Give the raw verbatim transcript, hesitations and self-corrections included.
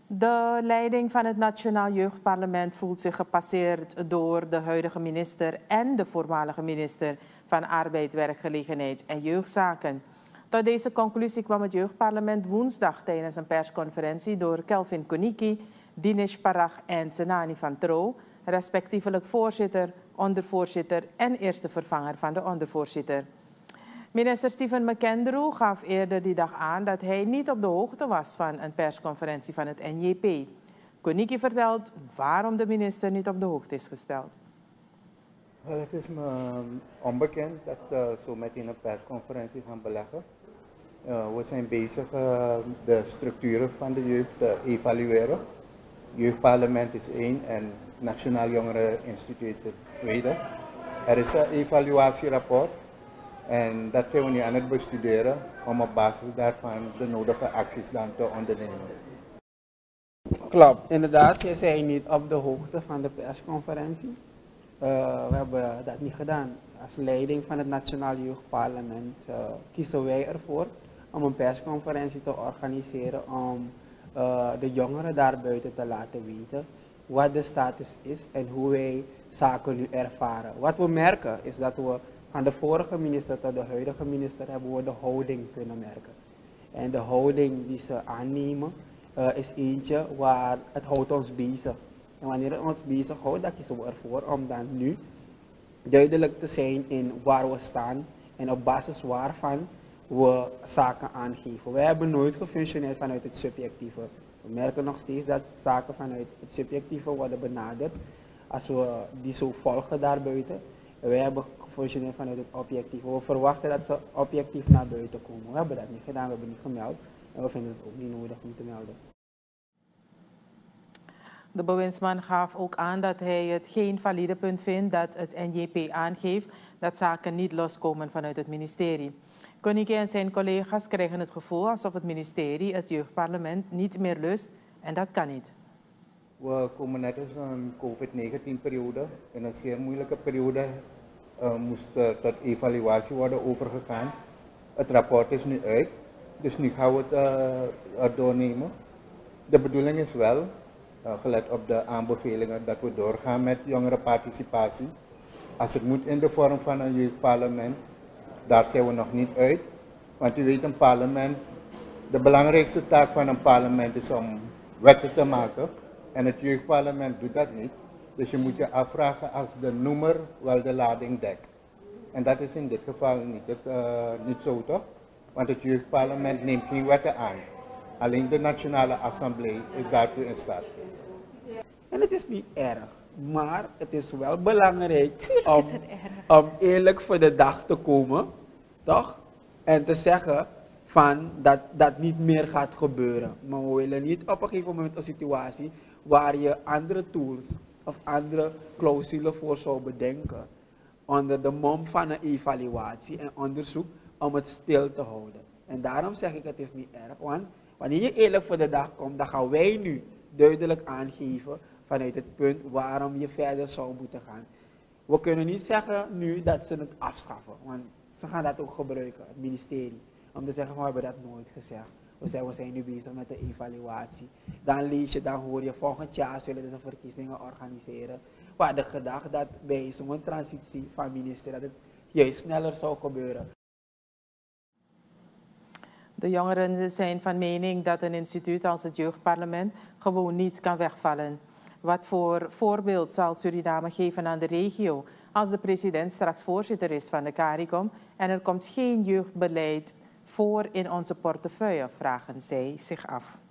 De leiding van het Nationaal Jeugdparlement voelt zich gepasseerd door de huidige minister en de voormalige minister van Arbeid, Werkgelegenheid en Jeugdzaken. Tot deze conclusie kwam het Jeugdparlement woensdag tijdens een persconferentie door Kelvin Koniki, Dinesh Parag en Senani van Trouw, respectievelijk voorzitter, ondervoorzitter en eerste vervanger van de ondervoorzitter. Minister Stephen McAndrew gaf eerder die dag aan dat hij niet op de hoogte was van een persconferentie van het N J P. Koniki vertelt waarom de minister niet op de hoogte is gesteld. Well, het is me onbekend dat ze zo meteen een persconferentie gaan beleggen. Uh, we zijn bezig uh, de structuren van de jeugd te evalueren. Jeugdparlement is één en Nationaal Jongereninstituut is het tweede. Er is een evaluatierapport. En dat zijn we nu aan het bestuderen om op basis daarvan de nodige acties dan te ondernemen. Klopt, inderdaad. Je zei niet op de hoogte van de persconferentie. Uh, we hebben dat niet gedaan. Als leiding van het Nationaal Jeugdparlement uh, kiezen wij ervoor om een persconferentie te organiseren om uh, de jongeren daarbuiten te laten weten wat de status is en hoe wij zaken nu ervaren. Wat we merken is dat we van de vorige minister tot de huidige minister hebben we de houding kunnen merken. En de houding die ze aannemen uh, is eentje waar het houdt ons bezig. En wanneer het ons bezig houdt, dan kiezen we ervoor om dan nu duidelijk te zijn in waar we staan en op basis waarvan we zaken aangeven. Wij hebben nooit gefunctioneerd vanuit het subjectieve. We merken nog steeds dat zaken vanuit het subjectieve worden benaderd als we die zo volgen daarbuiten. Wij hebben gefunctioneerd vanuit het objectieve. We verwachten dat ze objectief naar buiten komen. We hebben dat niet gedaan, we hebben niet gemeld en we vinden het ook niet nodig om te melden. De bewindsman gaf ook aan dat hij het geen valide punt vindt dat het N J P aangeeft dat zaken niet loskomen vanuit het ministerie. Koniki en zijn collega's krijgen het gevoel alsof het ministerie het jeugdparlement niet meer lust en dat kan niet. We komen net uit een COVID negentien periode. In een zeer moeilijke periode uh, moest uh, tot evaluatie worden overgegaan. Het rapport is nu uit, dus nu gaan we het uh, doornemen. De bedoeling is wel, uh, gelet op de aanbevelingen, dat we doorgaan met jongerenparticipatie. Als het moet in de vorm van een jeugdparlement, daar zijn we nog niet uit. Want u weet, een parlement, de belangrijkste taak van een parlement is om wetten te maken. En het jeugdparlement doet dat niet. Dus je moet je afvragen als de noemer wel de lading dekt. En dat is in dit geval niet, het, uh, niet zo toch? Want het jeugdparlement neemt geen wetten aan. Alleen de Nationale Assemblée is daartoe in staat. En het is niet erg, maar het is wel belangrijk om, is het erg. om eerlijk voor de dag te komen, toch? En te zeggen van dat dat niet meer gaat gebeuren. Maar we willen niet op een gegeven moment een situatie waar je andere tools of andere clausulen voor zou bedenken onder de mom van een evaluatie en onderzoek om het stil te houden. En daarom zeg ik het is niet erg, want wanneer je eerlijk voor de dag komt, dan gaan wij nu duidelijk aangeven vanuit het punt waarom je verder zou moeten gaan. We kunnen niet zeggen nu dat ze het afschaffen, want ze gaan dat ook gebruiken, het ministerie, om te zeggen, we hebben dat nooit gezegd. We zijn, we zijn nu bezig met de evaluatie. Dan lees je, dan hoor je, volgend jaar zullen ze verkiezingen organiseren. We hadden gedacht dat bij zo'n transitie van minister, dat het juist sneller zou gebeuren. De jongeren zijn van mening dat een instituut als het jeugdparlement gewoon niet kan wegvallen. Wat voor voorbeeld zal Suriname geven aan de regio als de president straks voorzitter is van de CARICOM en er komt geen jeugdbeleid voor in onze portefeuille, vragen zij zich af.